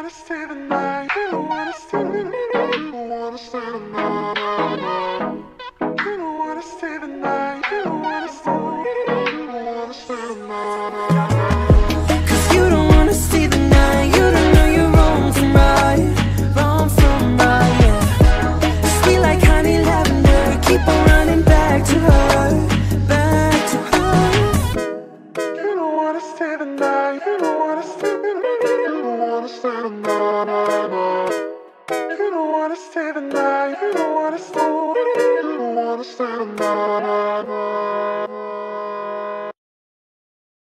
stay the night. You don't wanna stay the night. You don't wanna stay the night. You don't wanna stay the night. You don't wanna stay. You don't wanna stay the night. 'Cause you don't wanna stay the night. You don't know you're wrong from right. Wrong from right, yeah. Sweet like honey lavender. Keep on running back to her. Back to her. You don't wanna stay the night. You don't wanna stay the night. You don't wanna stay the night. You don't wanna stay the night. You don't wanna stay. You don't wanna stay the night.